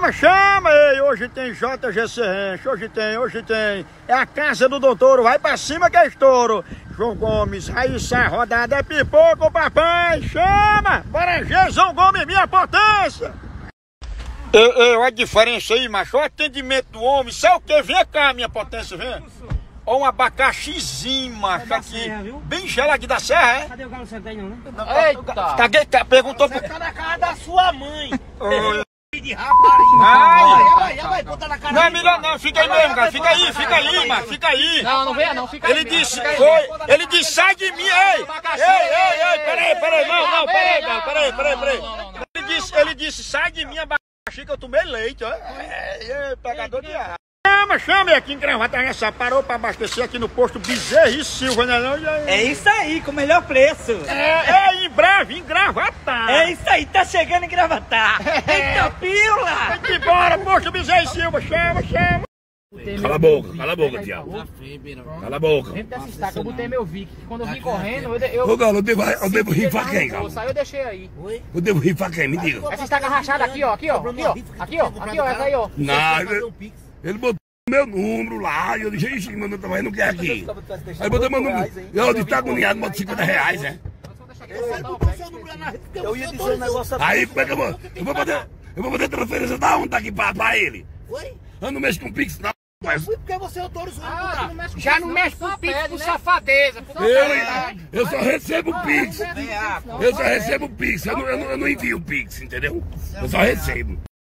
Chama! Ei, hoje tem JGC Ranch, hoje tem. É a casa do doutor, vai pra cima que é estouro. João Gomes, Raíssa, rodada é pipoco, papai, chama! Bora, João Gomes, minha potência! Olha a diferença aí, macho, olha o atendimento do homem, sabe o que? Vem cá, minha potência, vem. Olha um abacaxizinho, macho, aqui, serra, bem gelo aqui da serra, é? Cadê o galo centenário, né? Eita! Perguntou pro... Tá na cara da sua mãe! De rapariga! Vai, bota na cara. Não é melhor não, fica aí mesmo, cara, fica aí, mano, fica aí! Não venha não, fica aí. Ele disse, ele disse, sai de mim, ei, peraí, não, peraí. Ele disse, sai de mim, abacaxi que eu tomei leite, ó. Pegador de ar. Chama aqui em Gravatar, já parou pra abastecer aqui no posto Bezerra e Silva, né não? É isso aí, com o melhor preço. Em breve, em Gravatar. É isso aí, tá chegando em Gravatar. Eita pila! Vem embora, posto Bezerra e Silva, chama. Cala a boca, Thiago. Cala a boca. Dentro dessa estaca eu botei meu Vic. Quando eu vim correndo, eu... Ô, Galo, eu devo rifar quem, Galo? Aí eu deixei aí. Eu devo rifar quem? Me diga. Essa estaca rachada aqui, ó, essa aí, ó. Não, ele botou meu número lá, e eu disse, ixi, mano, eu não quero aqui. Aí botou meu número, eu disse, tá agoniado, bota R$50, né? Eu ia dizer um negócio assim. Aí, como é que eu vou poder transferência da onde aqui pra ele? Oi? Eu não mexo com Pix, não. Mas Porque você é autoriza Já não mexe com Pix, com safadeza. eu só recebo Pix. Eu só recebo Pix, eu não envio Pix, entendeu? Eu só recebo.